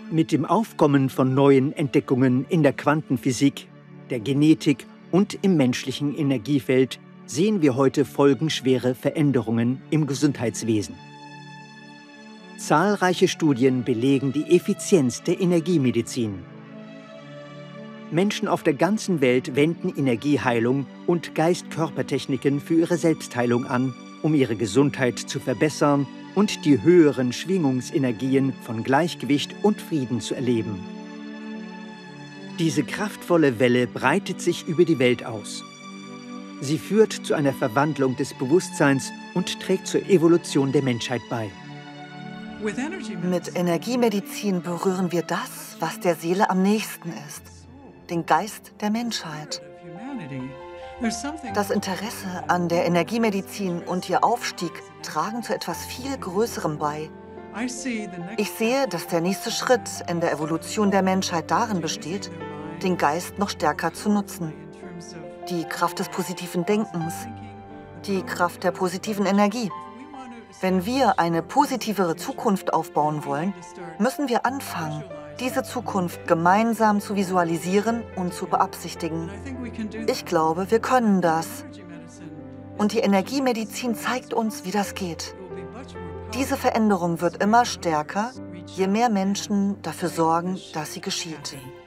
Mit dem Aufkommen von neuen Entdeckungen in der Quantenphysik, der Genetik und im menschlichen Energiefeld sehen wir heute folgenschwere Veränderungen im Gesundheitswesen. Zahlreiche Studien belegen die Effizienz der Energiemedizin. Menschen auf der ganzen Welt wenden Energieheilung und Geist-Körper-Techniken für ihre Selbstheilung an, um ihre Gesundheit zu verbessern und die höheren Schwingungsenergien von Gleichgewicht und Frieden zu erleben. Diese kraftvolle Welle breitet sich über die Welt aus. Sie führt zu einer Verwandlung des Bewusstseins und trägt zur Evolution der Menschheit bei. Mit Energiemedizin berühren wir das, was der Seele am nächsten ist, den Geist der Menschheit. Das Interesse an der Energiemedizin und ihr Aufstieg tragen zu etwas viel Größerem bei. Ich sehe, dass der nächste Schritt in der Evolution der Menschheit darin besteht, den Geist noch stärker zu nutzen. Die Kraft des positiven Denkens, die Kraft der positiven Energie. Wenn wir eine positivere Zukunft aufbauen wollen, müssen wir anfangen, diese Zukunft gemeinsam zu visualisieren und zu beabsichtigen. Ich glaube, wir können das. Und die Energiemedizin zeigt uns, wie das geht. Diese Veränderung wird immer stärker, je mehr Menschen dafür sorgen, dass sie geschieht.